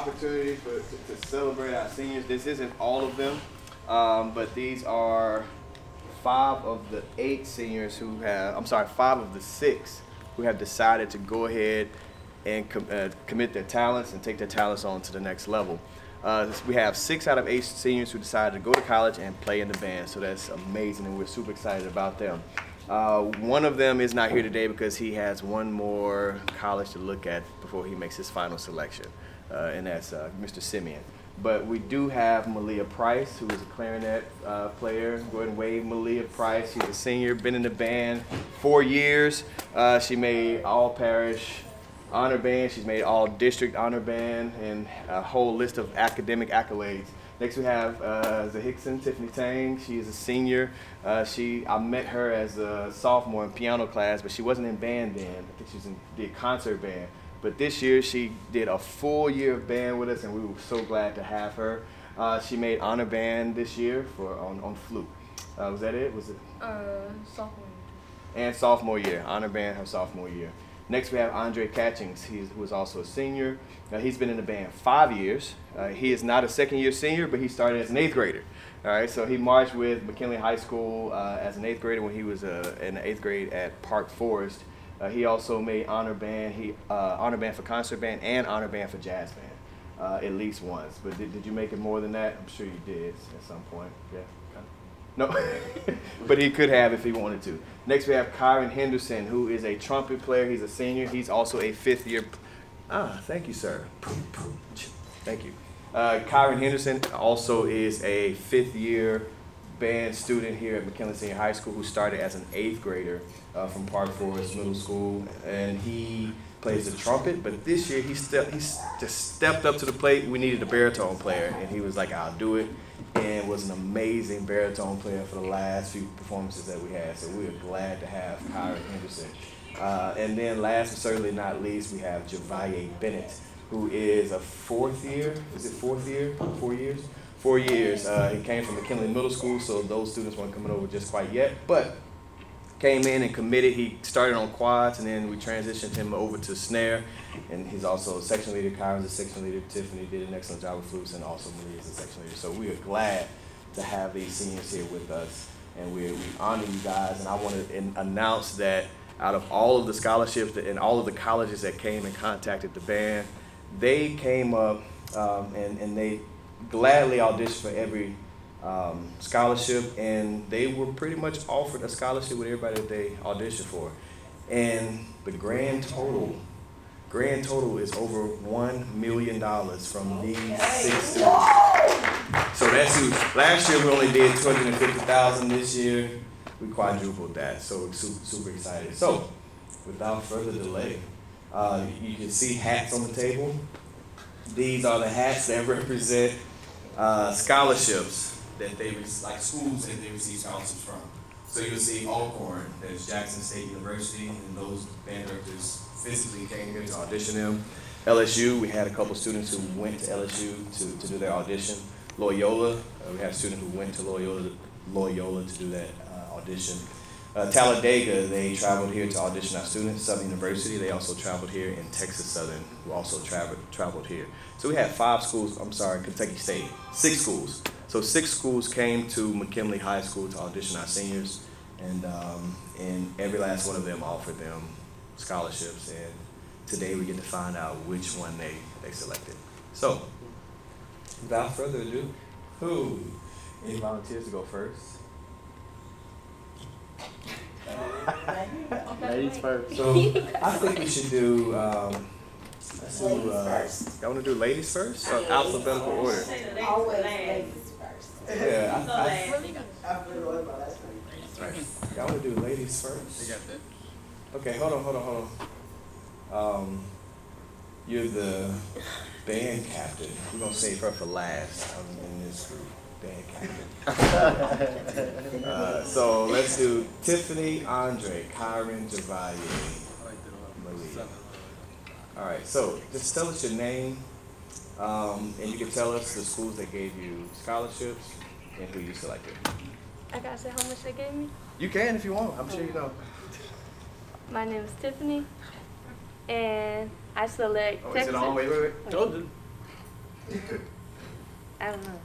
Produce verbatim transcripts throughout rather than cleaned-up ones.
opportunity for to, to celebrate our seniors. This isn't all of them, um, but these are five of the eight seniors who have, I'm sorry, five of the six who have decided to go ahead and com uh, commit their talents and take their talents on to the next level. Uh, we have six out of eight seniors who decided to go to college and play in the band, so that's amazing, and we're super excited about them. Uh, one of them is not here today because he has one more college to look at before he makes his final selection, uh, and that's uh, Mister Simeon. But we do have Malia Price, who is a clarinet uh, player. Go ahead and wave Malia Price. She's a senior, been in the band four years. Uh, she made all parish honor band. She's made all district honor band and a whole list of academic accolades. Next we have uh, Zahixon Tiffany Tang. She is a senior. Uh, she I met her as a sophomore in piano class, but she wasn't in band then. I think she was in did concert band. But this year she did a full year of band with us, and we were so glad to have her. Uh, she made honor band this year for on, on flute. Uh, was that it? Was it? Uh, sophomore year. And sophomore year, honor band her sophomore year. Next we have Andre Catchings, he's, who is also a senior. Uh, he's been in the band five years. Uh, he is not a second year senior, but he started as an eighth grader. All right, so he marched with Mckinley High School uh, as an eighth grader when he was uh, in the eighth grade at Park Forest. Uh, he also made honor band, he uh, honor band for concert band and honor band for jazz band, uh, at least once. But did, did you make it more than that? I'm sure you did at some point. Yeah. No, but he could have if he wanted to. Next we have Kyron Henderson, who is a trumpet player. He's a senior. He's also a fifth year. Ah, thank you, sir. Thank you. Uh, Kyron Henderson also is a fifth year band student here at Mckinley Senior High School who started as an eighth grader uh, from Park Forest Middle School, and he plays the trumpet. But this year he stepped, he just stepped up to the plate. We needed a baritone player, and he was like, "I'll do it," and was an amazing baritone player for the last few performances that we had. So we are glad to have Kyron Henderson. Uh, and then last but certainly not least, we have Javaye Bennett, who is a fourth year. Is it fourth year? Four years? Four years. Uh, he came from McKinley Middle School, so those students weren't coming over just quite yet, but came in and committed. He started on quads, and then we transitioned him over to snare, and he's also a section leader. Kyron's a section leader. Tiffany did an excellent job with flutes, and also Maria's a section leader. So we are glad to have these seniors here with us, and we, we honor you guys. And I want to announce that out of all of the scholarships and all of the colleges that came and contacted the band, they came up um, and, and they gladly auditioned for every um, scholarship, and they were pretty much offered a scholarship with everybody that they auditioned for. And the grand total, grand total is over one million dollars from these six students. So that's huge. Last year we only did two hundred fifty thousand dollars. This year we quadrupled that, so we're super, super excited. So without further delay, uh, you can see hats on the table. These are the hats that represent uh, scholarships that they, like schools that they receive scholarships from. So you'll see Alcorn, that's Jackson State University, and those band directors physically came here to audition them. L S U, we had a couple students who went to L S U to, to do their audition. Loyola, uh, we had a student who went to Loyola, Loyola to do that uh, audition. Uh, Talladega, they traveled here to audition our students. Southern University, they also traveled here, and Texas Southern, who also traveled, traveled here. So we had five schools, I'm sorry, Kentucky State, six schools. So six schools came to McKinley High School to audition our seniors, and, um, and every last one of them offered them scholarships, and today we get to find out which one they, they selected. So, without further ado, who? Any volunteers to go first? Ladies first. So I think we should do. Um, let's do. Uh, y'all want to do ladies first? Or alphabetical order? Always ladies first. Yeah. I, I, Right. y'all want to do ladies first? You got that. Okay. Hold on. Hold on. Hold on. Um, you're the band captain. We're gonna save her for last um, in this group. Band captain. uh, so let's do Tiffany, Andre, Kyron, Javaye, Malia. All right, so just tell us your name, um, and you can tell us the schools that gave you scholarships and who you selected. I gotta say how much they gave me? You can if you want, I'm sure you know. My name is Tiffany, and I select Oh, is Texas. it on? Wait, wait, wait. Told you. I don't know.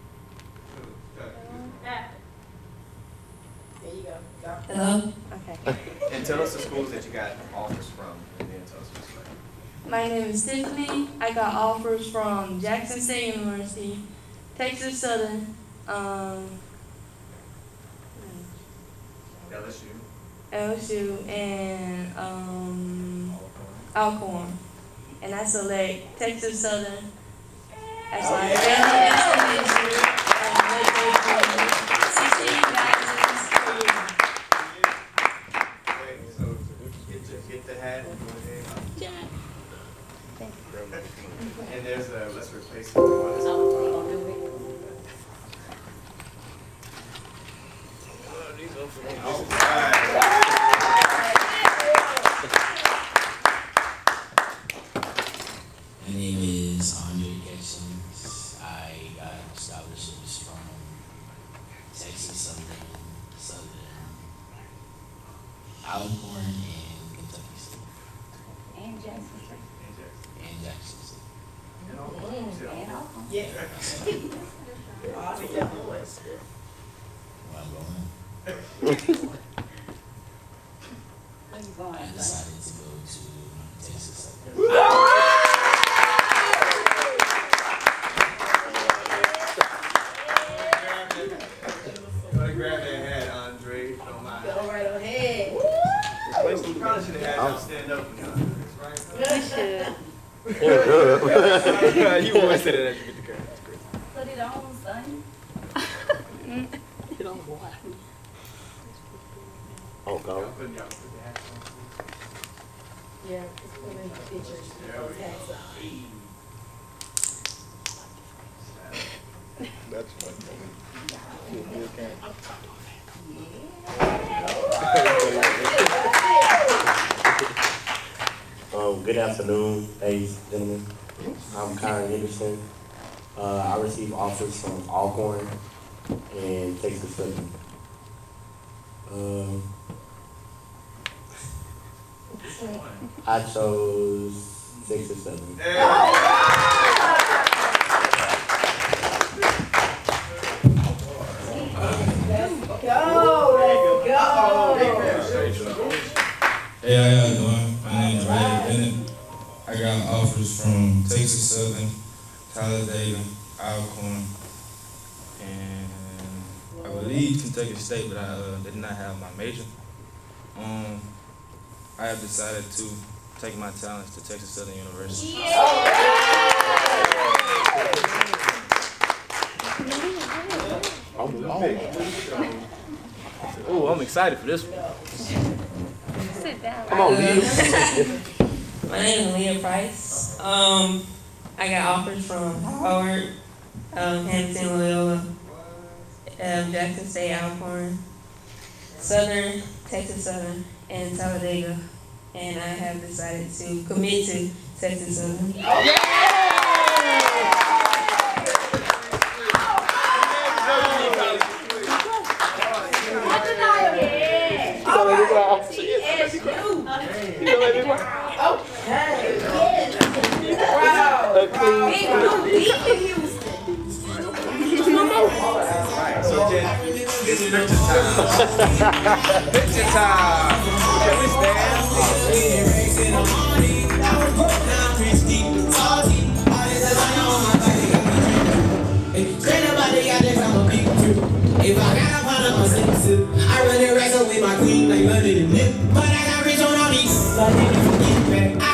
There you go. Go. Hello? Okay. And tell us the schools that you got offers from, and then tell us what's like. My name is Mckinley. I got offers from Jackson State University, Texas Southern, um, L S U. L S U, and um, Alcorn. And I select Texas Southern as my family destination and let go for sixteen thousand per year. Okay, so get, the, get the hat and go ahead. And there's a, let's replace it with one. All right. My name is Andre Catchings. I got scholarships from Texas Southern, Southern, Alcorn, and Kentucky State. And Jackson. And Jackson State. And Alcorn. Yeah. All the boys. Where I'm going, Where you I going? decided to go to Texas Southern. Go ahead and grab that hat, Andre, if you don't mind. Go right ahead. You probably should have had y'all stand up for y'all, right? You should. You always say that after you get the camera. That's great. Put it on, son. You don't want. Oh, God. Y'all put, y'all put the hats on. Yeah, just put in the pictures. Those hats on. That's funny. Um, good afternoon, ladies and gentlemen. I'm Kyron Henderson. Uh, I received offers from Alcorn and Texas Southern. Um, I chose Texas Southern. Hey, how y'all doing? My name is Ray Bennett. I got offers from Texas Southern, Talladega, Alcorn, and I believe Kentucky State, but I uh, did not have my major. Um, I have decided to take my talents to Texas Southern University. Oh, I'm excited for this one. Sit down. Come on, Leah. My name is Leah Price. Um, I got offers from Howard, um, Hampton, Loyola, um, Jackson State, Alcorn, Southern, Texas Southern, and Talladega. And I have decided to commit to Texas Southern. So, Jen, it's picture time. Picture time. Can we stand? If I got up on a sip, I run the rest with my queen like London and Nip. But I got rich on all these, so I didn't forget back. I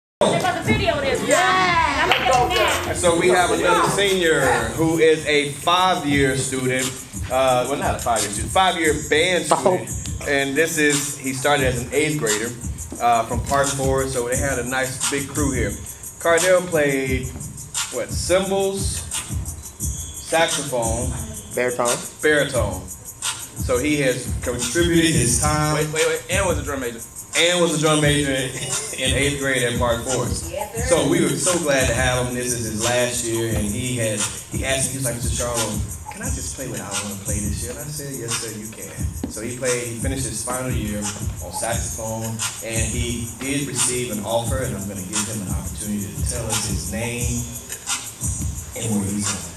So we have another senior who is a five-year student. Uh, well, not a five-year student, five-year band student. And this is, he started as an eighth grader uh, from Park Forward, so they had a nice big crew here. Cardell played, what, cymbals, saxophone, Baritone. baritone. So he has contributed his time. Wait, wait, wait, and was a drum major. And was a drum major in eighth grade at Park Forest. So we were so glad to have him. This is his last year, and he had he asked me, he was like, Mister Charlo, can I just play what I want to play this year? And I said, yes, sir, you can. So he played. He finished his final year on saxophone, and he did receive an offer, and I'm going to give him an opportunity to tell us his name M O V sign.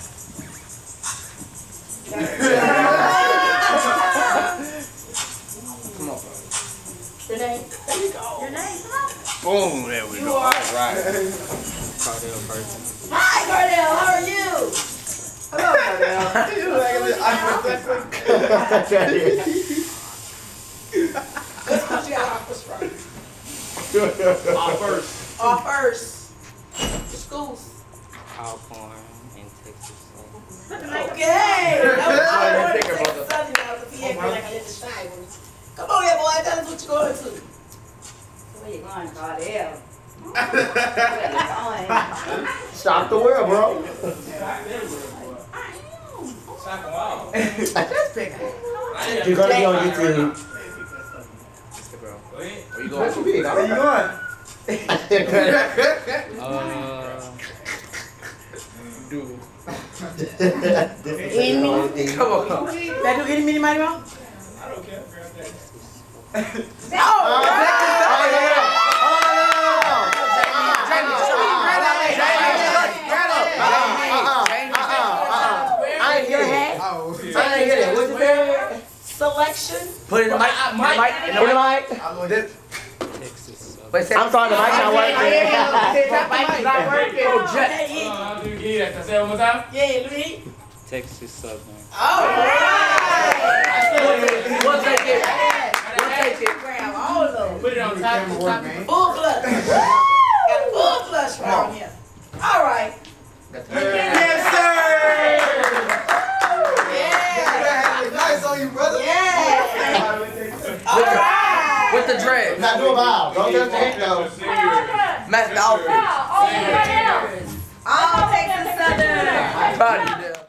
Come on. Your name? There you go. Your name, come on. Boom, there we You go. are- All right. Cardell Person. Hi, Cardell, how are you? Hello, Cardell. You look like a little What school you got offers from? Off first. Off first. The schools. Alcorn in Texas. Okay. That was I all didn't think Texas about that. Southern now, because he acted like a little shy one. Come on here, boy, tell us what you're going to. Where you going, Cardell? Where you going? Shock the world, bro. You're gonna be on YouTube. Where you going? Where you going? Uh, Dude. Any mini? Come on. That do any mini money wrong? I don't care. I ain't hear it. I ain't hear it. What's the Selection. Put it in the mic. Mic. In the mic. Texas. Uh, Wait, I'm sorry, the mic's not working. The mic's not working. Oh, Jack. Say it one more time. Yeah, Louis. Texas Southern. All right. We'll take it. We'll take it. Grab all of them. Put it on top of the top, man. Full flush. Got a full flush around here. All right. Yes, sir. Yeah. Nice on you, brother. Yeah. All right. With the dread. Not do a bow. Don't touch the head though. Match the outfit. All Texas Southern. Proud of you, Dale.